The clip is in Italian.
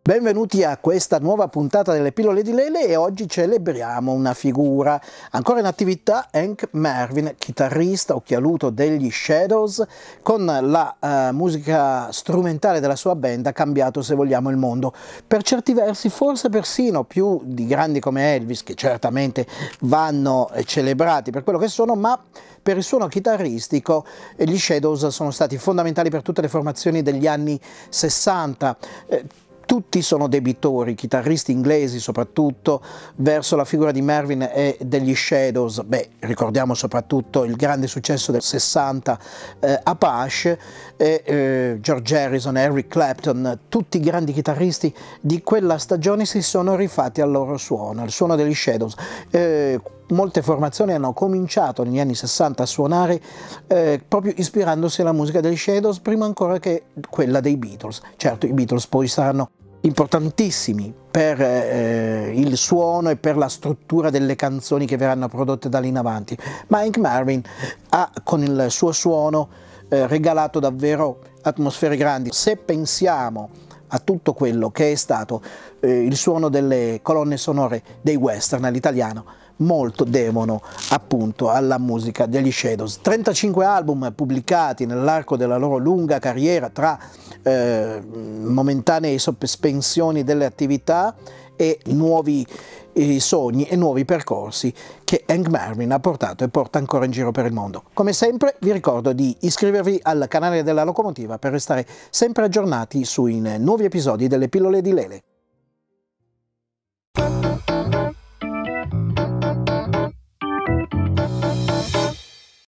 Benvenuti a questa nuova puntata delle pillole di Lele e oggi celebriamo una figura ancora in attività, Hank Marvin, chitarrista occhialuto degli Shadows. Con la musica strumentale della sua band ha cambiato, se vogliamo, il mondo. Per certi versi forse persino più di grandi come Elvis, che certamente vanno celebrati per quello che sono, ma per il suono chitarristico gli Shadows sono stati fondamentali per tutte le formazioni degli anni 60. Tutti sono debitori, chitarristi inglesi soprattutto, verso la figura di Marvin e degli Shadows. Ricordiamo soprattutto il grande successo del 60, Apache, George Harrison, Eric Clapton. Tutti i grandi chitarristi di quella stagione si sono rifatti al loro suono, al suono degli Shadows. Molte formazioni hanno cominciato negli anni 60 a suonare proprio ispirandosi alla musica degli Shadows prima ancora che quella dei Beatles. Certo, i Beatles poi saranno importantissimi per il suono e per la struttura delle canzoni che verranno prodotte da lì in avanti, ma Hank Marvin ha con il suo suono regalato davvero atmosfere grandi. Se pensiamo a tutto quello che è stato il suono delle colonne sonore dei western all'italiano, molto devono appunto alla musica degli Shadows. 35 album pubblicati nell'arco della loro lunga carriera, tra momentanee sospensioni delle attività e nuovi sogni e nuovi percorsi che Hank Marvin ha portato e porta ancora in giro per il mondo. Come sempre vi ricordo di iscrivervi al canale della Locomotiva per restare sempre aggiornati sui nuovi episodi delle pillole di Lele.